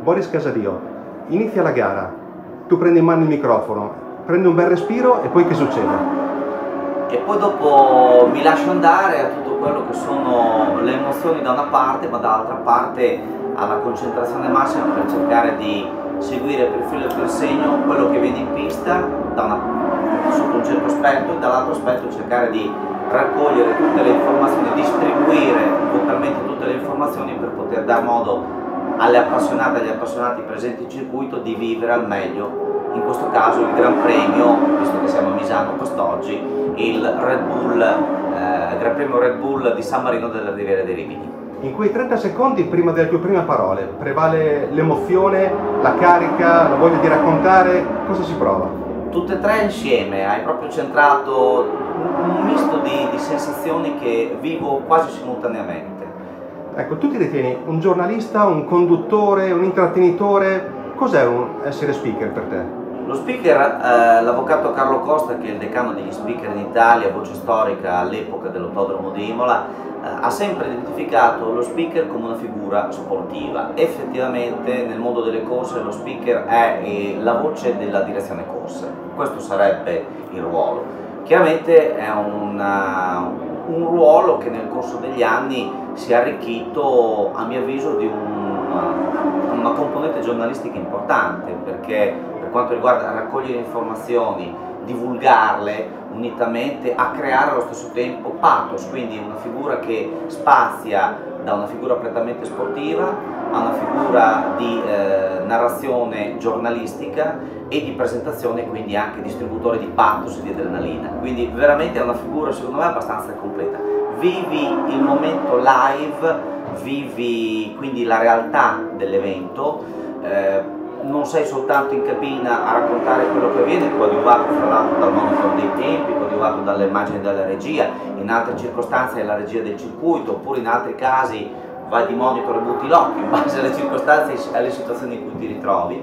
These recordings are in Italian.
Boris Casadio, inizia la gara, tu prendi in mano il microfono, prendi un bel respiro e poi che succede? E poi dopo mi lascio andare a tutto quello che sono le emozioni da una parte, ma dall'altra parte alla concentrazione massima per cercare di seguire per filo e per segno quello che viene in pista sotto un certo aspetto, e dall'altro aspetto cercare di raccogliere tutte le informazioni, distribuire vocalmente tutte le informazioni per poter dar modo alle appassionate e agli appassionati presenti in circuito di vivere al meglio, in questo caso il Gran Premio, visto che siamo a Misano quest'oggi, il Gran Premio Red Bull di San Marino della Riviera dei Rimini. In quei 30 secondi prima delle tue prime parole prevale l'emozione, la carica, la voglia di raccontare, cosa si prova? Tutte e tre insieme, hai proprio centrato un misto di sensazioni che vivo quasi simultaneamente. Ecco, tu ti ritieni un giornalista, un conduttore, un intrattenitore? Cos'è essere speaker per te? Lo speaker, l'avvocato Carlo Costa, che è il decano degli speaker in Italia, voce storica all'epoca dell'Autodromo di Imola, ha sempre identificato lo speaker come una figura sportiva. Effettivamente nel mondo delle corse lo speaker è la voce della direzione corse, questo sarebbe il ruolo. Chiaramente è un ruolo che nel corso degli anni si è arricchito, a mio avviso, di una componente giornalistica importante, perché per quanto riguarda raccogliere informazioni, divulgarle, unitamente a creare allo stesso tempo pathos, quindi una figura che spazia da una figura prettamente sportiva a una figura di narrazione giornalistica e di presentazione, quindi anche distributore di pathos e di adrenalina. Quindi veramente è una figura, secondo me, abbastanza completa. Vivi il momento live, vivi quindi la realtà dell'evento, non sei soltanto in cabina a raccontare quello che avviene, coadiuvato fra l'altro dal monitor dei tempi, coadiuvato dalle immagini della regia, in altre circostanze è la regia del circuito, oppure in altri casi vai di monitor e butti l'occhio in base alle circostanze e alle situazioni in cui ti ritrovi.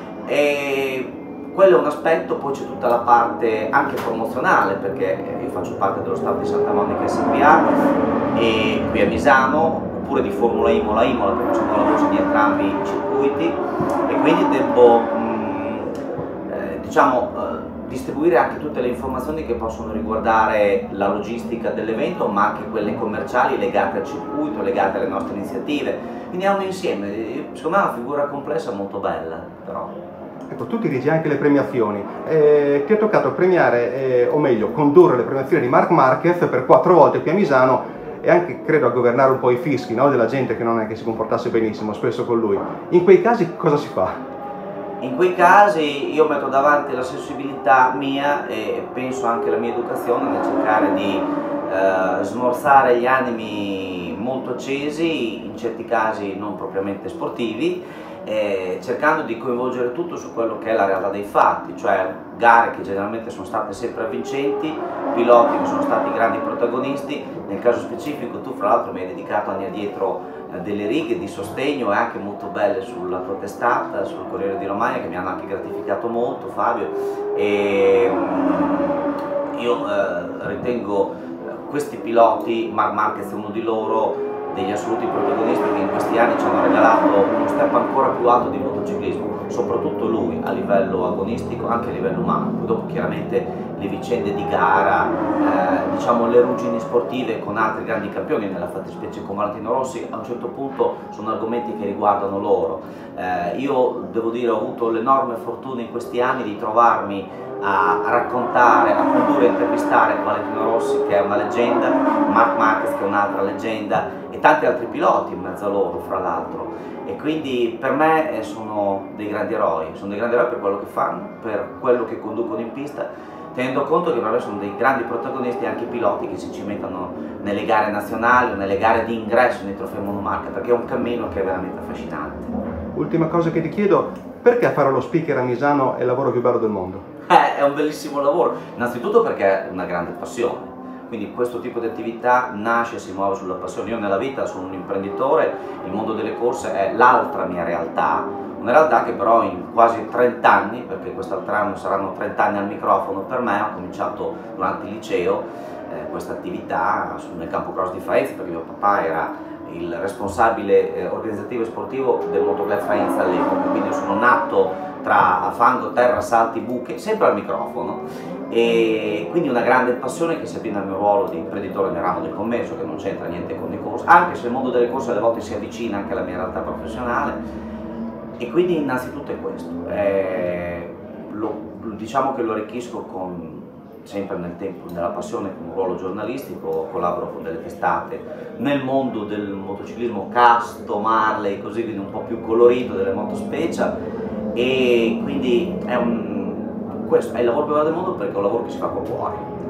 E quello è un aspetto. Poi c'è tutta la parte anche promozionale, perché io faccio parte dello staff di Santa Monica SPA e qui a Misano, oppure di Formula Imola perché sono la voce di entrambi i circuiti, e quindi devo distribuire anche tutte le informazioni che possono riguardare la logistica dell'evento, ma anche quelle commerciali legate al circuito, legate alle nostre iniziative. Quindi è un insieme, secondo me è una figura complessa molto bella. Però. Ecco, tu dirigi anche le premiazioni, ti è toccato premiare, o meglio, condurre le premiazioni di Marc Marquez per 4 volte qui a Misano, e anche credo a governare un po' i fischi, no? Della gente che non è che si comportasse benissimo spesso con lui. In quei casi cosa si fa? In quei casi io metto davanti la sensibilità mia e penso anche alla mia educazione nel cercare di smorzare gli animi molto accesi, in certi casi non propriamente sportivi, cercando di coinvolgere tutto su quello che è la realtà dei fatti, cioè gare che generalmente sono state sempre avvincenti, piloti che sono stati grandi protagonisti. Nel caso specifico tu fra l'altro mi hai dedicato anni addietro delle righe di sostegno e anche molto belle sulla tua testata, sul Corriere di Romagna, che mi hanno anche gratificato molto, Fabio, e io ritengo questi piloti, Marc Marquez è uno di loro, degli assoluti protagonisti che in questi anni ci hanno regalato uno step ancora più alto di motociclismo, soprattutto lui a livello agonistico, anche a livello umano. Poi dopo chiaramente le vicende di gara, diciamo le ruggini sportive con altri grandi campioni, nella fattispecie con Valentino Rossi, a un certo punto sono argomenti che riguardano loro. Io devo dire ho avuto l'enorme fortuna in questi anni di trovarmi a raccontare, a condurre e intervistare Valentino Rossi, che è una leggenda, Marc Marquez, che è un'altra leggenda, e tanti altri piloti in mezzo a loro, fra l'altro. E quindi per me sono dei grandi eroi per quello che fanno, per quello che conducono in pista, tenendo conto che per me sono dei grandi protagonisti anche i piloti che si cimentano nelle gare nazionali o nelle gare di ingresso nei trofei monomarca, perché è un cammino che è veramente affascinante. Ultima cosa che ti chiedo, perché fare lo speaker a Misano è il lavoro più bello del mondo? È un bellissimo lavoro, innanzitutto perché è una grande passione, quindi questo tipo di attività nasce e si muove sulla passione. Io nella vita sono un imprenditore, il mondo delle corse è l'altra mia realtà, una realtà che però in quasi 30 anni, perché quest'altro anno saranno 30 anni al microfono per me, ho cominciato durante il liceo questa attività nel campo cross di Faenza, perché mio papà era il responsabile organizzativo e sportivo del Motoclub Faenza all'epoca, quindi sono nato tra fango, terra, salti, buche, sempre al microfono, e quindi una grande passione che si abbina al mio ruolo di imprenditore nel ramo del commercio, che non c'entra niente con le corse, anche se il mondo delle corse alle volte si avvicina anche alla mia realtà professionale, e quindi innanzitutto è questo. Diciamo che lo arricchisco sempre nel tempo, nella passione, con un ruolo giornalistico, collaboro con delle testate nel mondo del motociclismo custom, Harley, così, quindi un po' più colorito, delle moto special, e quindi questo è il lavoro più bello del mondo, perché è un lavoro che si fa con cuore.